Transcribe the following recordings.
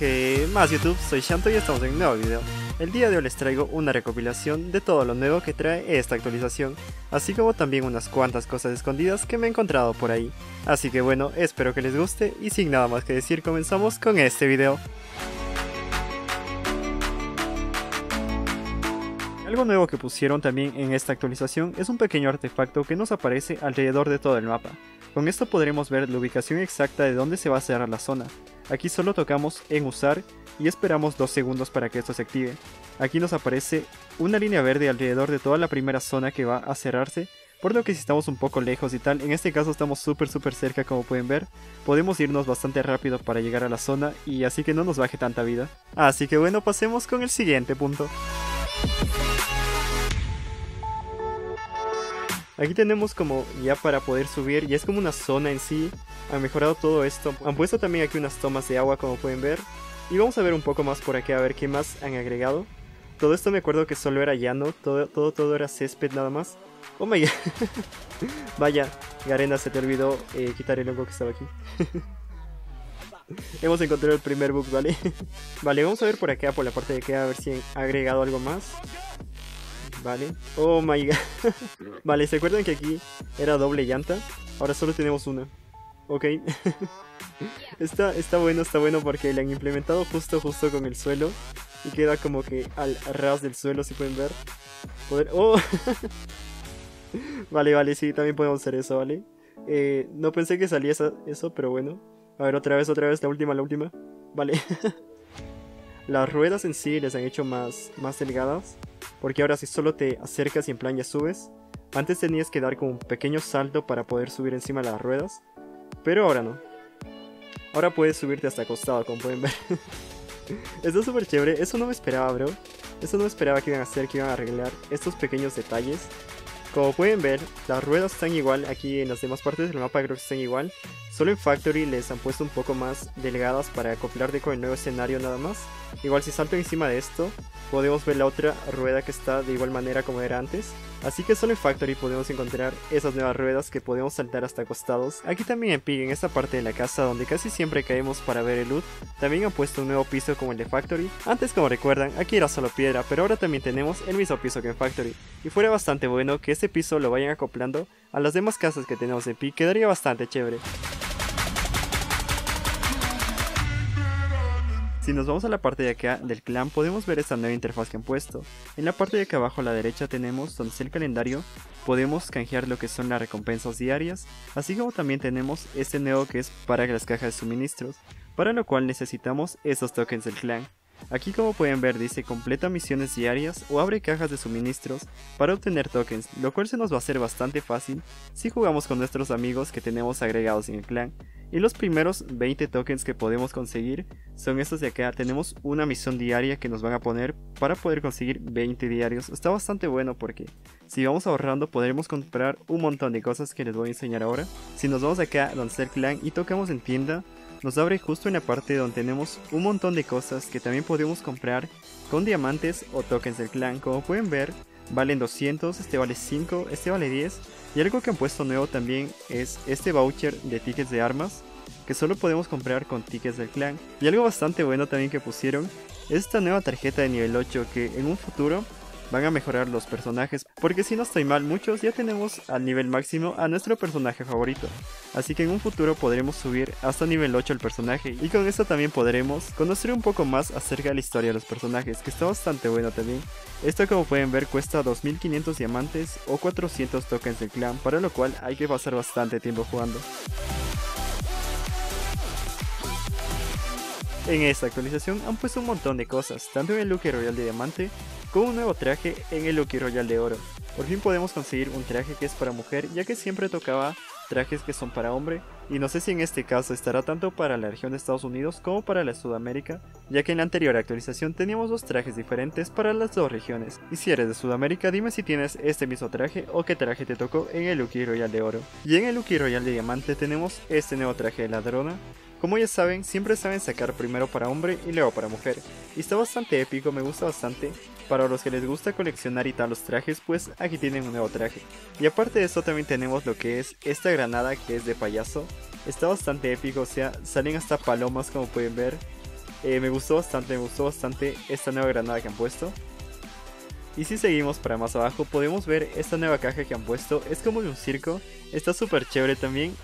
Que más YouTube, soy Shanto y estamos en un nuevo video. El día de hoy les traigo una recopilación de todo lo nuevo que trae esta actualización, así como también unas cuantas cosas escondidas que me he encontrado por ahí. Así que bueno, espero que les guste y sin nada más que decir comenzamos con este video. Algo nuevo que pusieron también en esta actualización es un pequeño artefacto que nos aparece alrededor de todo el mapa. Con esto podremos ver la ubicación exacta de dónde se va a cerrar la zona. Aquí solo tocamos en usar y esperamos 2 segundos para que esto se active. Aquí nos aparece una línea verde alrededor de toda la primera zona que va a cerrarse, por lo que si estamos un poco lejos y tal, en este caso estamos súper cerca como pueden ver, podemos irnos bastante rápido para llegar a la zona y así que no nos baje tanta vida. Así que bueno, pasemos con el siguiente punto. Aquí tenemos como ya para poder subir, y es como una zona en sí. Han mejorado todo esto, han puesto también aquí unas tomas de agua como pueden ver. Y vamos a ver un poco más por aquí a ver qué más han agregado. Todo esto me acuerdo que solo era llano, todo era césped nada más. Oh my god. Vaya, Garena, se te olvidó quitar el hongo que estaba aquí. Hemos encontrado el primer bug, ¿vale? Vale, vamos a ver por acá, por la parte de acá, a ver si han agregado algo más. Vale, oh my god. Vale, ¿se acuerdan que aquí era doble llanta? Ahora solo tenemos una. Ok. Está bueno porque le han implementado justo con el suelo. Y queda como que al ras del suelo, si pueden ver. Oh. Vale, sí, también podemos hacer eso, ¿vale? No pensé que salía eso, pero bueno. A ver, otra vez, la última. Vale. Las ruedas en sí les han hecho más delgadas. Porque ahora si solo te acercas y en plan ya subes. Antes tenías que dar como un pequeño salto para poder subir encima de las ruedas. Pero ahora no. Ahora puedes subirte hasta acostado, como pueden ver. Está súper chévere. Eso no me esperaba, bro. Eso no me esperaba que iban a hacer, que iban a arreglar estos pequeños detalles. Como pueden ver, las ruedas están igual. Aquí en las demás partes del mapa creo que están igual. Solo en Factory les han puesto un poco más delgadas para acoplarte con el nuevo escenario nada más. Igual si salto encima de esto, podemos ver la otra rueda que está de igual manera como era antes. Así que solo en Factory podemos encontrar esas nuevas ruedas que podemos saltar hasta acostados. Aquí también en Pig, en esta parte de la casa donde casi siempre caemos para ver el loot, también han puesto un nuevo piso como el de Factory. Antes, como recuerdan, aquí era solo piedra, pero ahora también tenemos el mismo piso que en Factory. Y fuera bastante bueno que este piso lo vayan acoplando a las demás casas que tenemos en Pig, quedaría bastante chévere. Si nos vamos a la parte de acá del clan, podemos ver esta nueva interfaz que han puesto. En la parte de acá abajo a la derecha tenemos donde está el calendario, podemos canjear lo que son las recompensas diarias, así como también tenemos este nuevo que es para las cajas de suministros, para lo cual necesitamos esos tokens del clan. Aquí como pueden ver dice completa misiones diarias o abre cajas de suministros para obtener tokens, lo cual se nos va a hacer bastante fácil si jugamos con nuestros amigos que tenemos agregados en el clan. Y los primeros 20 tokens que podemos conseguir son estos de acá. Tenemos una misión diaria que nos van a poner para poder conseguir 20 diarios. Está bastante bueno porque si vamos ahorrando podremos comprar un montón de cosas que les voy a enseñar ahora. Si nos vamos acá donde está el clan y tocamos en tienda, nos abre justo en la parte donde tenemos un montón de cosas que también podemos comprar con diamantes o tokens del clan. Como pueden ver, valen 200, este vale 5, este vale 10. Y algo que han puesto nuevo también es este voucher de tickets de armas, que solo podemos comprar con tickets del clan. Y algo bastante bueno también que pusieron es esta nueva tarjeta de nivel 8 que en un futuro van a mejorar los personajes, porque si no estoy mal, muchos ya tenemos al nivel máximo a nuestro personaje favorito, así que en un futuro podremos subir hasta nivel 8 el personaje, y con esto también podremos conocer un poco más acerca de la historia de los personajes, que está bastante bueno también. Esto, como pueden ver, cuesta 2500 diamantes o 400 tokens del clan, para lo cual hay que pasar bastante tiempo jugando. En esta actualización han puesto un montón de cosas, tanto en el Lucky Royale de diamante, como un nuevo traje en el Lucky Royale de oro. Por fin podemos conseguir un traje que es para mujer, ya que siempre tocaba trajes que son para hombre, y no sé si en este caso estará tanto para la región de Estados Unidos como para la Sudamérica, ya que en la anterior actualización teníamos dos trajes diferentes para las dos regiones. Y si eres de Sudamérica, dime si tienes este mismo traje o qué traje te tocó en el Lucky Royale de oro. Y en el Lucky Royale de diamante tenemos este nuevo traje de ladrona. Como ya saben, siempre saben sacar primero para hombre y luego para mujer, y está bastante épico, me gusta bastante. Para los que les gusta coleccionar y tal los trajes, pues aquí tienen un nuevo traje. Y aparte de eso también tenemos lo que es esta granada que es de payaso. Está bastante épico, o sea, salen hasta palomas como pueden ver. Me gustó bastante esta nueva granada que han puesto. Y si seguimos para más abajo podemos ver esta nueva caja que han puesto. Es como de un circo, está súper chévere también.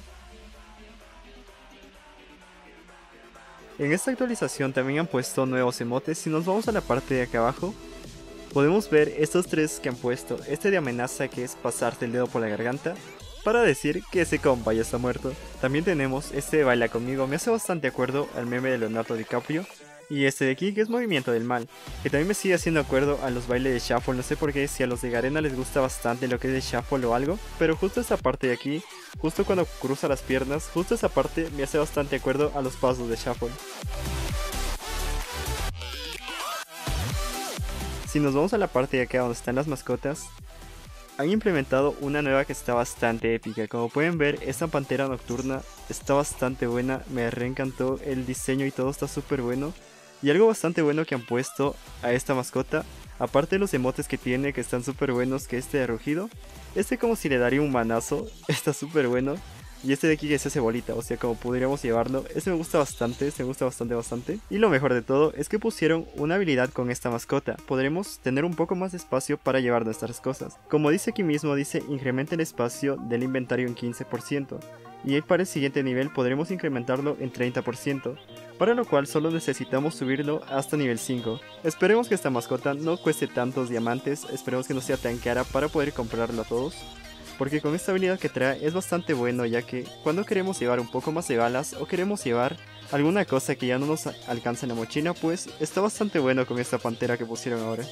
En esta actualización también han puesto nuevos emotes. Si nos vamos a la parte de acá abajo podemos ver estos tres que han puesto. Este de amenaza, que es pasarte el dedo por la garganta para decir que ese compa ya está muerto. También tenemos este de baila conmigo, me hace bastante acuerdo al meme de Leonardo DiCaprio. Y este de aquí, que es movimiento del mal, que también me sigue haciendo acuerdo a los bailes de Shuffle. No sé por qué, si a los de Garena les gusta bastante lo que es de Shuffle o algo, pero justo esta parte de aquí, justo cuando cruza las piernas, justo esa parte me hace bastante acuerdo a los pasos de Shuffle. Si nos vamos a la parte de acá donde están las mascotas, han implementado una nueva que está bastante épica. Como pueden ver, esta pantera nocturna está bastante buena, me reencantó el diseño y todo está súper bueno. Y algo bastante bueno que han puesto a esta mascota, aparte de los emotes que tiene que están súper buenos, que este de rugido, este como si le daría un manazo, está súper bueno. Y este de aquí que se hace bolita, o sea, como podríamos llevarlo, este me gusta bastante, bastante. Y lo mejor de todo es que pusieron una habilidad con esta mascota, podremos tener un poco más de espacio para llevar nuestras cosas. Como dice aquí mismo, dice incrementa el espacio del inventario en 15%. Y para el siguiente nivel podremos incrementarlo en 30%, para lo cual solo necesitamos subirlo hasta nivel 5. Esperemos que esta mascota no cueste tantos diamantes, esperemos que no sea tan cara para poder comprarlo a todos. Porque con esta habilidad que trae es bastante bueno, ya que cuando queremos llevar un poco más de balas o queremos llevar alguna cosa que ya no nos alcanza en la mochila, pues está bastante bueno con esta pantera que pusieron ahora.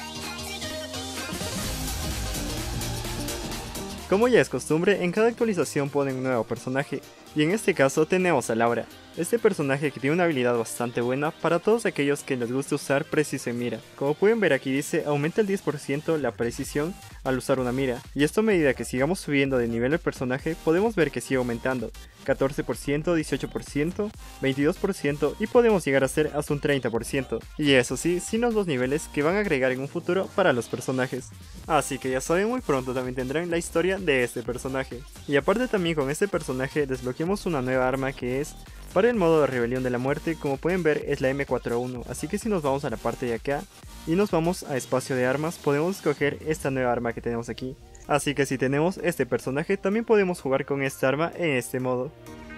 Como ya es costumbre, en cada actualización ponen un nuevo personaje, y en este caso tenemos a Laura, este personaje que tiene una habilidad bastante buena para todos aquellos que les guste usar preciso en mira. Como pueden ver aquí dice, aumenta el 10% la precisión al usar una mira, y esto a medida que sigamos subiendo de nivel el personaje podemos ver que sigue aumentando, 14%, 18%, 22% y podemos llegar a ser hasta un 30%, y eso sí, sin los dos niveles que van a agregar en un futuro para los personajes. Así que ya saben, muy pronto también tendrán la historia de este personaje. Y aparte también con este personaje desbloqueamos una nueva arma que es para el modo de rebelión de la muerte. Como pueden ver es la M41, así que si nos vamos a la parte de acá y nos vamos a espacio de armas podemos escoger esta nueva arma que tenemos aquí. Así que si tenemos este personaje también podemos jugar con esta arma en este modo.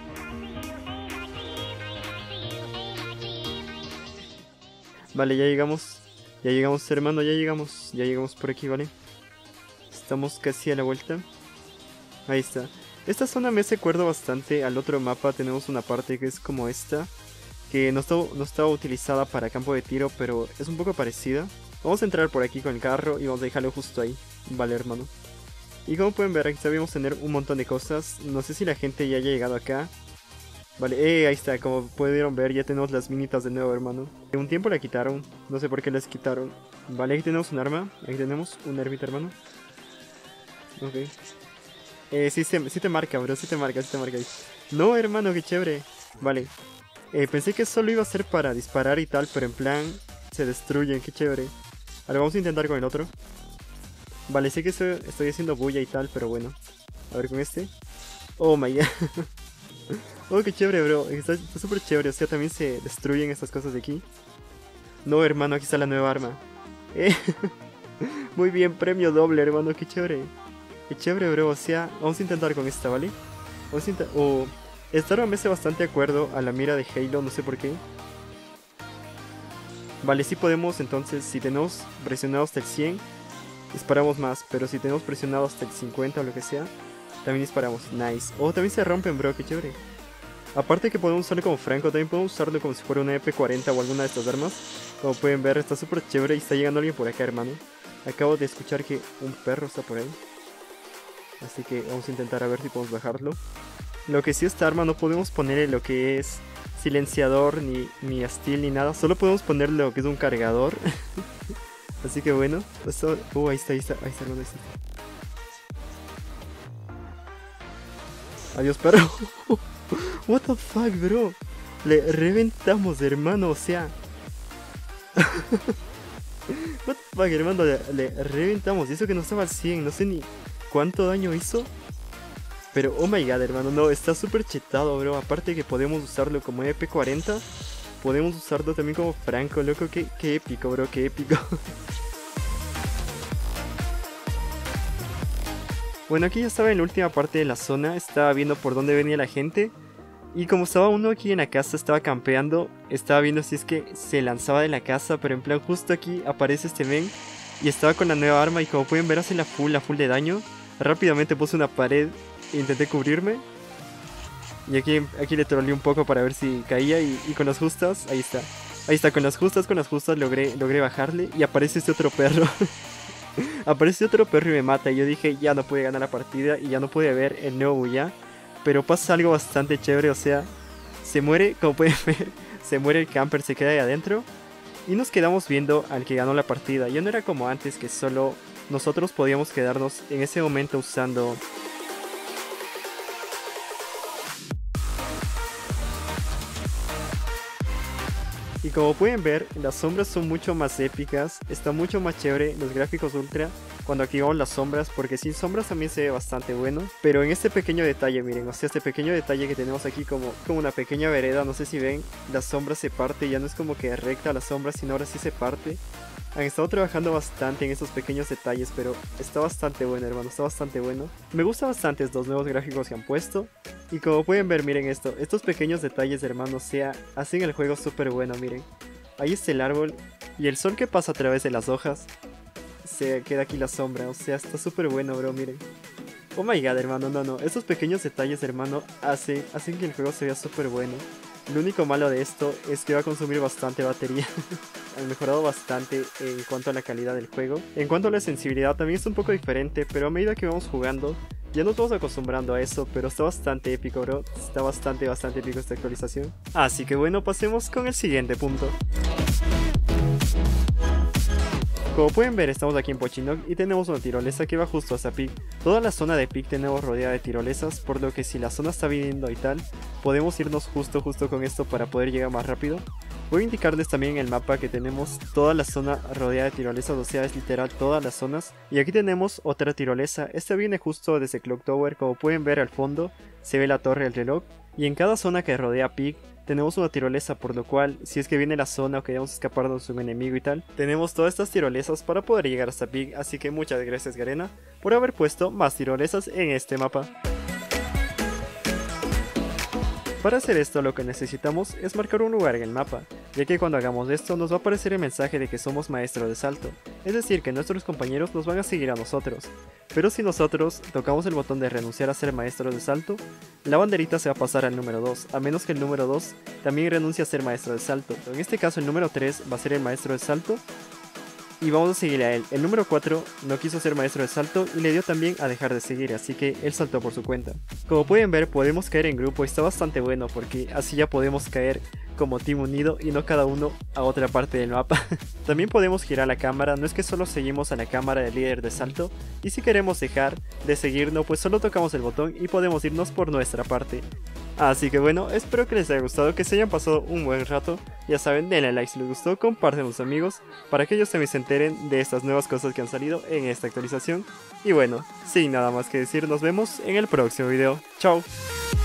Vale, ya llegamos hermano, ya llegamos por aquí, ¿vale? Estamos casi a la vuelta. Ahí está. Esta zona me hace acuerdo bastante al otro mapa. Tenemos una parte que es como esta, que no estaba utilizada para campo de tiro, pero es un poco parecida. Vamos a entrar por aquí con el carro y vamos a dejarlo justo ahí. Vale, hermano. Y como pueden ver, aquí sabemos tener un montón de cosas. No sé si la gente ya haya llegado acá. Vale, ahí está, como pudieron ver ya tenemos las minitas de nuevo, hermano. Un tiempo la quitaron, no sé por qué las quitaron. Vale, aquí tenemos un arma, aquí tenemos un hermita, hermano. Ok. Sí te marca, bro, sí te marca ahí. No, hermano, qué chévere. Vale. Pensé que solo iba a ser para disparar y tal, pero en plan se destruyen, qué chévere. Ahora vamos a intentar con el otro. Vale, sé que estoy haciendo bulla y tal, pero bueno. A ver con este. Oh my god. Oh, qué chévere, bro. Está súper chévere. O sea, también se destruyen estas cosas de aquí. No, hermano, aquí está la nueva arma. Muy bien, premio doble, hermano. Qué chévere. Qué chévere, bro. O sea, vamos a intentar con esta, ¿vale? Vamos a intentar... Oh, esta arma me hace bastante acuerdo a la mira de Halo. No sé por qué. Vale, sí podemos, entonces, si tenemos presionado hasta el 100, disparamos más. Pero si tenemos presionado hasta el 50 o lo que sea, también disparamos. Nice. Oh, también se rompen, bro. Qué chévere. Aparte que podemos usarlo como franco, también podemos usarlo como si fuera una EP40 o alguna de estas armas. Como pueden ver, está súper chévere y está llegando alguien por acá, hermano. Acabo de escuchar que un perro está por ahí. Así que vamos a intentar a ver si podemos bajarlo. Lo que sí, esta arma no podemos ponerle lo que es silenciador, ni steel, ni nada. Solo podemos ponerle lo que es un cargador. Así que bueno. Esto... ahí está, hermano, ahí está. Adiós, perro. What the fuck, bro. Le reventamos, hermano, o sea. What the fuck, hermano, le reventamos. Y eso que no estaba al 100, no sé ni cuánto daño hizo. Pero, oh my god, hermano, no, está súper chetado, bro. Aparte que podemos usarlo como EP40. Podemos usarlo también como Franco, loco, qué épico, bro, qué épico. Bueno, aquí ya estaba en la última parte de la zona, estaba viendo por dónde venía la gente. Y como estaba uno aquí en la casa, estaba campeando, estaba viendo si es que se lanzaba de la casa, pero en plan justo aquí aparece este men y estaba con la nueva arma y como pueden ver hace la full de daño. Rápidamente puse una pared e intenté cubrirme. Y aquí le troleé un poco para ver si caía y con las justas, ahí está, con las justas logré bajarle y aparece este otro perro. Aparece otro perro y me mata y yo dije ya no pude ganar la partida y ya no pude ver el nuevo Booyah. Pero pasa algo bastante chévere, o sea, se muere, como pueden ver, se muere el camper, se queda ahí adentro. Y nos quedamos viendo al que ganó la partida. Ya no era como antes que solo nosotros podíamos quedarnos en ese momento usando... Y como pueden ver, las sombras son mucho más épicas, está mucho más chévere los gráficos ultra cuando activamos las sombras, porque sin sombras también se ve bastante bueno. Pero en este pequeño detalle, miren, o sea, este pequeño detalle que tenemos aquí como una pequeña vereda, no sé si ven, la sombra se parte, ya no es como que recta la sombra, sino ahora sí se parte. Han estado trabajando bastante en estos pequeños detalles, pero está bastante bueno, hermano, está bastante bueno. Me gustan bastante estos nuevos gráficos que han puesto. Y como pueden ver, miren esto, estos pequeños detalles, hermano, o sea, hacen el juego súper bueno, miren. Ahí está el árbol y el sol que pasa a través de las hojas. Se queda aquí la sombra, o sea, está súper bueno, bro, miren. Oh my god, hermano, no, estos pequeños detalles, hermano, hacen que el juego se vea súper bueno. Lo único malo de esto es que va a consumir bastante batería. Han mejorado bastante en cuanto a la calidad del juego. En cuanto a la sensibilidad también es un poco diferente, pero a medida que vamos jugando ya nos vamos acostumbrando a eso, pero está bastante épico, bro. Está bastante épico esta actualización. Así que bueno, pasemos con el siguiente punto. Como pueden ver, estamos aquí en Pochinok y tenemos una tirolesa que va justo hasta Pig. Toda la zona de Pig tenemos rodeada de tirolesas, por lo que si la zona está viniendo y tal, podemos irnos justo con esto para poder llegar más rápido. Voy a indicarles también en el mapa que tenemos toda la zona rodeada de tirolesas, o sea, es literal todas las zonas. Y aquí tenemos otra tirolesa, esta viene justo desde Clock Tower, como pueden ver al fondo, se ve la torre del reloj. Y en cada zona que rodea Pig, tenemos una tirolesa, por lo cual, si es que viene la zona o queremos escaparnos de un enemigo y tal, tenemos todas estas tirolesas para poder llegar hasta Pig, así que muchas gracias Garena por haber puesto más tirolesas en este mapa. Para hacer esto lo que necesitamos es marcar un lugar en el mapa, ya que cuando hagamos esto nos va a aparecer el mensaje de que somos maestros de salto, es decir que nuestros compañeros nos van a seguir a nosotros. Pero si nosotros tocamos el botón de renunciar a ser maestros de salto, la banderita se va a pasar al número 2, a menos que el número 2 también renuncie a ser maestro de salto. En este caso el número 3 va a ser el maestro de salto y vamos a seguirle a él. El número 4 no quiso ser maestro de salto y le dio también a dejar de seguir, así que él saltó por su cuenta. Como pueden ver, podemos caer en grupo y está bastante bueno porque así ya podemos caer como team unido y no cada uno a otra parte del mapa. También podemos girar la cámara, no es que solo seguimos a la cámara del líder de salto, y si queremos dejar de seguirnos pues solo tocamos el botón y podemos irnos por nuestra parte. Así que bueno, espero que les haya gustado, que se hayan pasado un buen rato. Ya saben, denle like si les gustó, comparten con sus amigos para que ellos también se enteren de estas nuevas cosas que han salido en esta actualización. Y bueno, sin nada más que decir, nos vemos en el próximo video. Chao.